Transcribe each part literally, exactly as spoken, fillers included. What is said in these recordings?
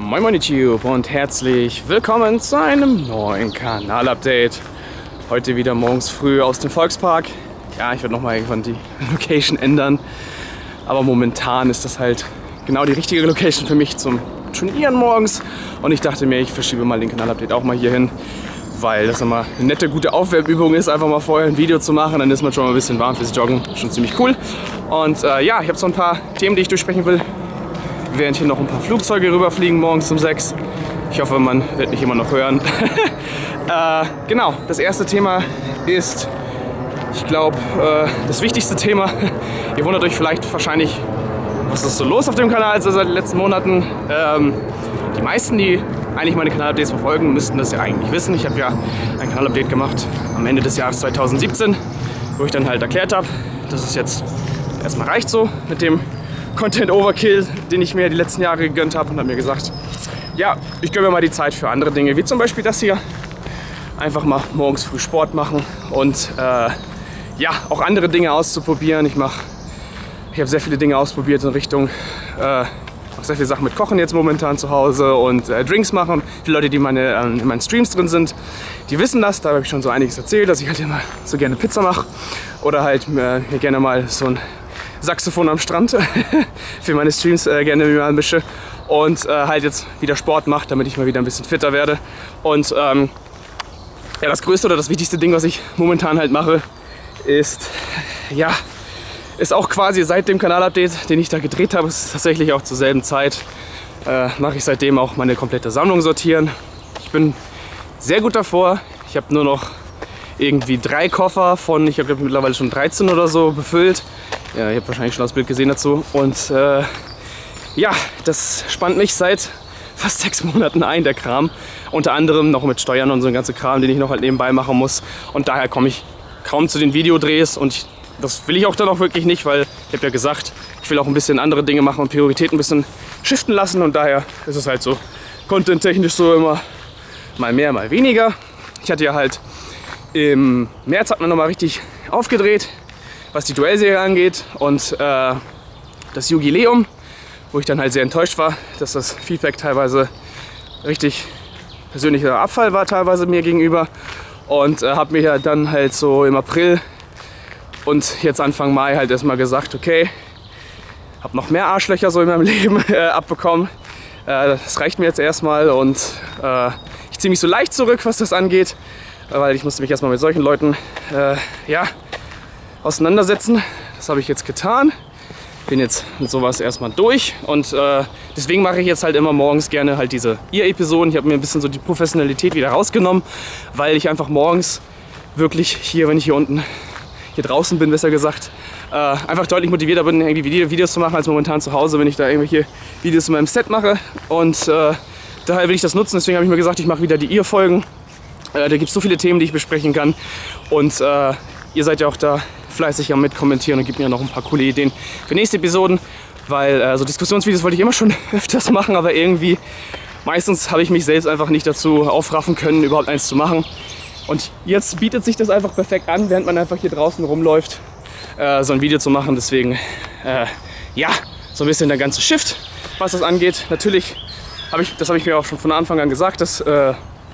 Moin Moin YouTube und herzlich willkommen zu einem neuen Kanal-Update. Heute wieder morgens früh aus dem Volkspark. Ja, ich werde nochmal irgendwann die Location ändern, aber momentan ist das halt genau die richtige Location für mich zum Trainieren morgens. Und ich dachte mir, ich verschiebe mal den Kanal-Update auch mal hier hin, weil das immer eine nette, gute Aufwärmübung ist, einfach mal vorher ein Video zu machen. Dann ist man schon mal ein bisschen warm fürs Joggen, schon ziemlich cool. Und äh, ja, ich habe so ein paar Themen, die ich durchsprechen will, während hier noch ein paar Flugzeuge rüberfliegen morgens um sechs. Ich hoffe, man wird mich immer noch hören. äh, genau, das erste Thema ist, ich glaube, äh, das wichtigste Thema. Ihr wundert euch vielleicht wahrscheinlich, was ist so los auf dem Kanal seit den letzten Monaten. Ähm, die meisten, die eigentlich meine Kanal-Updates verfolgen, müssten das ja eigentlich wissen. Ich habe ja ein Kanal-Update gemacht am Ende des Jahres zweitausendsiebzehn, wo ich dann halt erklärt habe, dass es jetzt erstmal reicht so mit dem Content Overkill, den ich mir die letzten Jahre gegönnt habe, und habe mir gesagt, ja, ich gönne mir mal die Zeit für andere Dinge, wie zum Beispiel das hier. Einfach mal morgens früh Sport machen und äh, ja, auch andere Dinge auszuprobieren. Ich mache, ich habe sehr viele Dinge ausprobiert in Richtung, äh, auch sehr viele Sachen mit Kochen jetzt momentan zu Hause und äh, Drinks machen. Die Leute, die meine, äh, in meinen Streams drin sind, die wissen das. Da habe ich schon so einiges erzählt, dass ich halt immer so gerne Pizza mache oder halt äh, mir gerne mal so ein Saxophon am Strand für meine Streams äh, gerne mal mische und äh, halt jetzt wieder Sport mache, damit ich mal wieder ein bisschen fitter werde. Und ähm, ja, das größte oder das wichtigste Ding, was ich momentan halt mache, ist, ja, ist auch quasi seit dem Kanal-Update, den ich da gedreht habe, ist tatsächlich auch zur selben Zeit, äh, mache ich seitdem auch meine komplette Sammlung sortieren. Ich bin sehr gut davor. Ich habe nur noch irgendwie drei Koffer von, ich habe mittlerweile schon dreizehn oder so befüllt. Ja, ihr habt wahrscheinlich schon das Bild gesehen dazu. Und äh, ja, das spannt mich seit fast sechs Monaten ein, der Kram. Unter anderem noch mit Steuern und so ein ganzer Kram, den ich noch halt nebenbei machen muss. Und daher komme ich kaum zu den Videodrehs. Und ich, das will ich auch dann auch wirklich nicht, weil ich habe ja gesagt, ich will auch ein bisschen andere Dinge machen und Prioritäten ein bisschen shiften lassen. Und daher ist es halt so content-technisch so immer mal mehr, mal weniger. Ich hatte ja halt im März hat man nochmal richtig aufgedreht, was die Duellserie angeht, und äh, das Jubiläum, wo ich dann halt sehr enttäuscht war, dass das Feedback teilweise richtig persönlicher Abfall war, teilweise mir gegenüber, und äh, habe mir ja dann halt so im April und jetzt Anfang Mai halt erstmal gesagt, okay, habe noch mehr Arschlöcher so in meinem Leben äh, abbekommen, äh, das reicht mir jetzt erstmal, und äh, ich ziehe mich so leicht zurück, was das angeht, weil ich musste mich erstmal mit solchen Leuten äh, ja, auseinandersetzen. Das habe ich jetzt getan. Bin jetzt mit sowas erstmal durch, und äh, deswegen mache ich jetzt halt immer morgens gerne halt diese Ihr-Episoden. Ich habe mir ein bisschen so die Professionalität wieder rausgenommen, weil ich einfach morgens wirklich hier, wenn ich hier unten, hier draußen bin, besser gesagt, äh, einfach deutlich motivierter bin, irgendwie Videos zu machen, als momentan zu Hause, wenn ich da irgendwelche Videos in meinem Set mache. Und äh, daher will ich das nutzen. Deswegen habe ich mir gesagt, ich mache wieder die Ihr-Folgen. Äh, da gibt es so viele Themen, die ich besprechen kann, und äh, ihr seid ja auch da fleißig am Mitkommentieren und gebt mir noch ein paar coole Ideen für nächste Episoden, weil äh, so Diskussionsvideos wollte ich immer schon öfters machen, aber irgendwie meistens habe ich mich selbst einfach nicht dazu aufraffen können, überhaupt eins zu machen. Und jetzt bietet sich das einfach perfekt an, während man einfach hier draußen rumläuft, äh, so ein Video zu machen. Deswegen, äh, ja, so ein bisschen der ganze Shift, was das angeht. Natürlich habe ich, das habe ich mir auch schon von Anfang an gesagt, dass äh,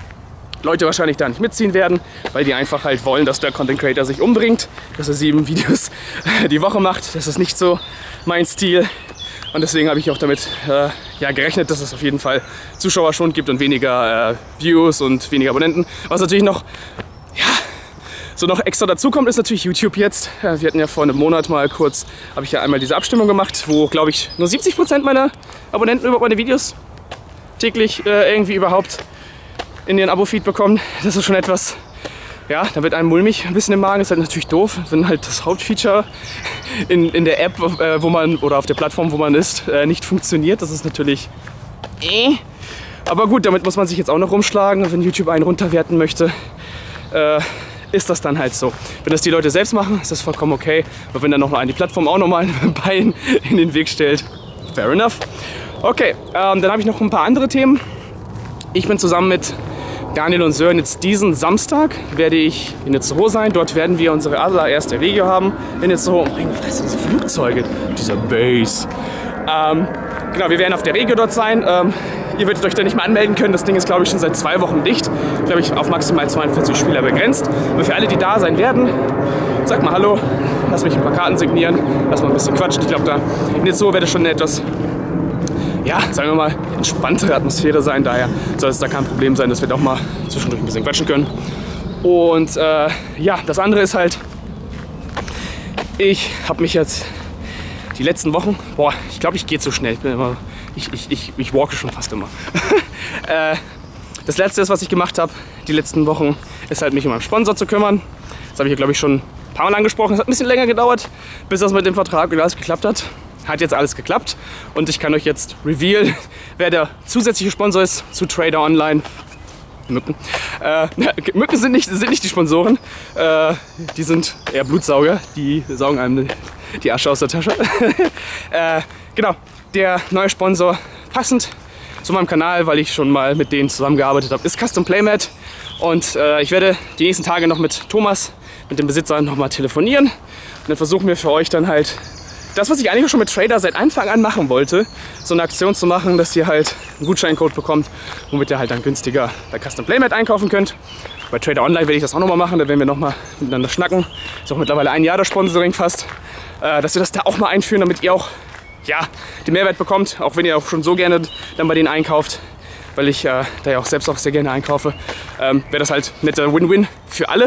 Leute wahrscheinlich da nicht mitziehen werden, weil die einfach halt wollen, dass der Content Creator sich umbringt, dass er sieben Videos die Woche macht. Das ist nicht so mein Stil, und deswegen habe ich auch damit äh, ja, gerechnet, dass es auf jeden Fall Zuschauerschwund gibt und weniger äh, Views und weniger Abonnenten. Was natürlich noch, ja, so noch extra dazu kommt, ist natürlich YouTube jetzt. Ja, wir hatten ja vor einem Monat mal kurz, habe ich ja einmal diese Abstimmung gemacht, wo, glaube ich, nur siebzig Prozent meiner Abonnenten überhaupt meine Videos täglich äh, irgendwie überhaupt in ihren Abo-Feed bekommen. Das ist schon etwas, ja, da wird einem mulmig ein bisschen im Magen. Ist halt natürlich doof, wenn halt das Hauptfeature in, in der App, äh, wo man, oder auf der Plattform, wo man ist, äh, nicht funktioniert. Das ist natürlich äh. Aber gut, damit muss man sich jetzt auch noch rumschlagen. Wenn YouTube einen runterwerten möchte, äh, ist das dann halt so. Wenn das die Leute selbst machen, ist das vollkommen okay. Aber wenn dann noch mal die Plattform auch nochmal ein Bein in den Weg stellt, fair enough. Okay, ähm, dann habe ich noch ein paar andere Themen. Ich bin zusammen mit Daniel und Sören jetzt diesen Samstag werde ich in Itzehoe sein. Dort werden wir unsere allererste Regio haben in Itzehoe. Oh meine Fresse, diese Flugzeuge, dieser Bass. Ähm, genau, wir werden auf der Regio dort sein. Ähm, ihr würdet euch da nicht mehr anmelden können. Das Ding ist, glaube ich, schon seit zwei Wochen dicht. Glaube ich, auf maximal zweiundvierzig Spieler begrenzt. Aber für alle, die da sein werden, sag mal Hallo, lass mich ein paar Karten signieren, lass mal ein bisschen quatschen. Ich glaube, da in der Zoo wird es schon eine etwas, ja, sagen wir mal, entspanntere Atmosphäre sein. Daher soll es da kein Problem sein, dass wir doch mal zwischendurch ein bisschen quatschen können. Und äh, ja, das andere ist halt, ich habe mich jetzt die letzten Wochen, boah, ich glaube, ich gehe zu schnell. Ich, bin immer, ich, ich, ich, ich walke schon fast immer. äh, das Letzte ist, was ich gemacht habe, die letzten Wochen, ist halt mich um meinen Sponsor zu kümmern. Das habe ich ja, glaube ich, schon ein paar Mal angesprochen. Es hat ein bisschen länger gedauert, bis das mit dem Vertrag und alles geklappt hat. Hat jetzt alles geklappt und ich kann euch jetzt reveal, wer der zusätzliche Sponsor ist zu Trader Online. Mücken. Äh, Mücken sind nicht, sind nicht die Sponsoren, äh, die sind eher Blutsauger, die saugen einem die Asche aus der Tasche. äh, genau, der neue Sponsor, passend zu meinem Kanal, weil ich schon mal mit denen zusammengearbeitet habe, ist Custom Playmat. Und äh, ich werde die nächsten Tage noch mit Thomas, mit dem Besitzer, noch mal telefonieren. Und dann versuchen wir für euch dann halt das, was ich eigentlich schon mit Trader seit Anfang an machen wollte, so eine Aktion zu machen, dass ihr halt einen Gutscheincode bekommt, womit ihr halt dann günstiger bei Custom Playmat einkaufen könnt. Bei Trader Online werde ich das auch nochmal machen, da werden wir nochmal miteinander schnacken. Ist auch mittlerweile ein Jahr das Sponsoring fast, äh, dass wir das da auch mal einführen, damit ihr auch ja, den Mehrwert bekommt, auch wenn ihr auch schon so gerne dann bei denen einkauft, weil ich äh, da ja auch selbst auch sehr gerne einkaufe, ähm, wäre das halt ein netter Win-Win für alle.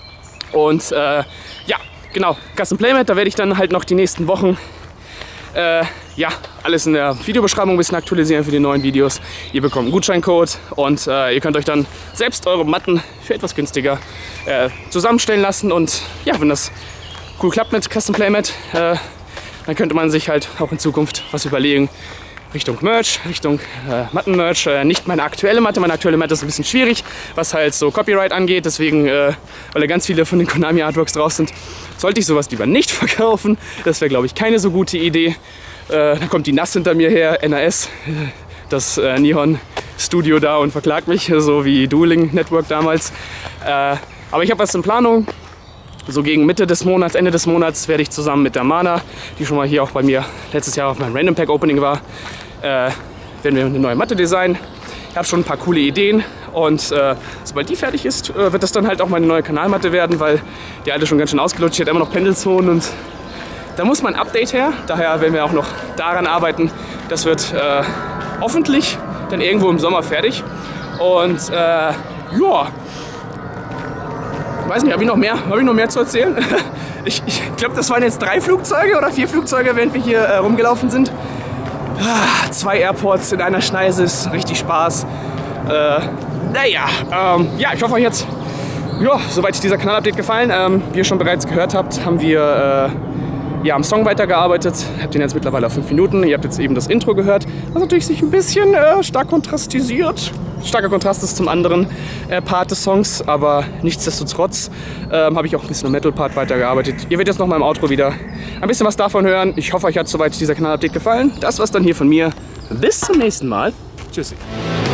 Und äh, ja, genau, Custom Playmat, da werde ich dann halt noch die nächsten Wochen äh, ja, alles in der Videobeschreibung ein bisschen aktualisieren für die neuen Videos. Ihr bekommt einen Gutscheincode und äh, ihr könnt euch dann selbst eure Matten für etwas günstiger äh, zusammenstellen lassen. Und ja, wenn das cool klappt mit Custom Playmat, äh, dann könnte man sich halt auch in Zukunft was überlegen. Richtung Merch, Richtung äh, Matten-Merch. Äh, nicht meine aktuelle Matte. Meine aktuelle Matte ist ein bisschen schwierig, was halt so Copyright angeht. Deswegen, äh, weil da ganz viele von den Konami-Artworks drauf sind, sollte ich sowas lieber nicht verkaufen. Das wäre, glaube ich, keine so gute Idee. Äh, dann kommt die N A S hinter mir her, N A S, das äh, Nihon Studio da und verklagt mich, so wie Dueling Network damals. Äh, aber ich habe was in Planung. So gegen Mitte des Monats, Ende des Monats werde ich zusammen mit der Mana, die schon mal hier auch bei mir letztes Jahr auf meinem Random Pack Opening war, äh, werden wir eine neue Matte designen. Ich habe schon ein paar coole Ideen und äh, sobald die fertig ist, äh, wird das dann halt auch meine neue Kanalmatte werden, weil die alte schon ganz schön ausgelutscht, die hat immer noch Pendelzonen und da muss mal ein Update her. Daher werden wir auch noch daran arbeiten. Das wird äh, hoffentlich dann irgendwo im Sommer fertig und äh, ja. Weiß nicht, habe ich noch mehr, habe ich noch mehr zu erzählen? Ich, ich glaube, das waren jetzt drei Flugzeuge oder vier Flugzeuge, während wir hier äh, rumgelaufen sind. Ah, zwei Airports in einer Schneise ist richtig Spaß. Äh, naja, ähm, ja, ich hoffe euch jetzt, ja, soweit dieser Kanal-Update gefallen. Ähm, wie ihr schon bereits gehört habt, haben wir äh, ja, am Song weitergearbeitet. Habt den jetzt mittlerweile auf fünf Minuten. Ihr habt jetzt eben das Intro gehört, was natürlich sich ein bisschen äh, stark kontrastisiert. Starker Kontrast ist zum anderen äh, Part des Songs, aber nichtsdestotrotz ähm, habe ich auch ein bisschen am Metal-Part weitergearbeitet. Ihr werdet jetzt noch mal im Outro wieder ein bisschen was davon hören. Ich hoffe, euch hat soweit dieser Kanal-Update gefallen. Das war's dann hier von mir. Bis zum nächsten Mal. Tschüssi.